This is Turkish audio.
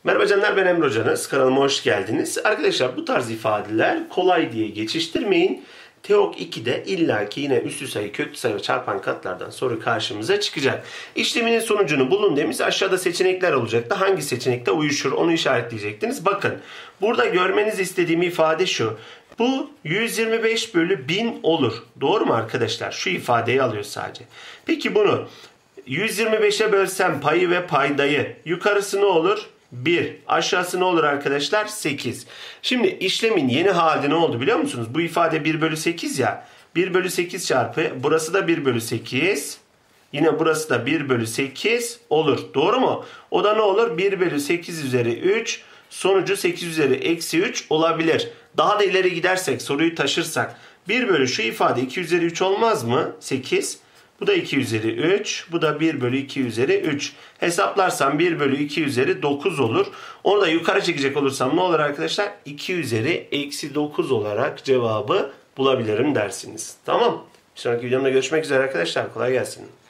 Merhaba canlar, ben Emre Hocanız. Kanalıma hoş geldiniz. Arkadaşlar bu tarz ifadeler kolay diye geçiştirmeyin. TEOG 2'de illaki yine üslü sayı, köklü sayı ve çarpan katlardan soru karşımıza çıkacak. İşleminin sonucunu bulun demiş. Aşağıda seçenekler olacaktı. Hangi seçenekte uyuşur onu işaretleyecektiniz. Bakın burada görmenizi istediğim ifade şu. Bu 125 bölü 1000 olur. Doğru mu arkadaşlar? Şu ifadeyi alıyor sadece. Peki bunu 125'e bölsem payı ve paydayı, yukarısı ne olur? 1. Aşağısı ne olur arkadaşlar? 8. Şimdi işlemin yeni hali ne oldu biliyor musunuz? Bu ifade 1 bölü 8 ya. 1 bölü 8 çarpı burası da 1 bölü 8. Yine burası da 1 bölü 8 olur. Doğru mu? O da ne olur? 1 bölü 8 üzeri 3. Sonucu 8 üzeri eksi 3 olabilir. Daha da ileri gidersek, soruyu taşırsak 1 bölü şu ifade 2 üzeri 3 olmaz mı? 8. Bu da 2 üzeri 3. Bu da 1 bölü 2 üzeri 3. Hesaplarsam 1 bölü 2 üzeri 9 olur. Onu da yukarı çekecek olursam ne olur arkadaşlar? 2 üzeri eksi 9 olarak cevabı bulabilirim dersiniz. Tamam. Bir sonraki videomda görüşmek üzere arkadaşlar. Kolay gelsin.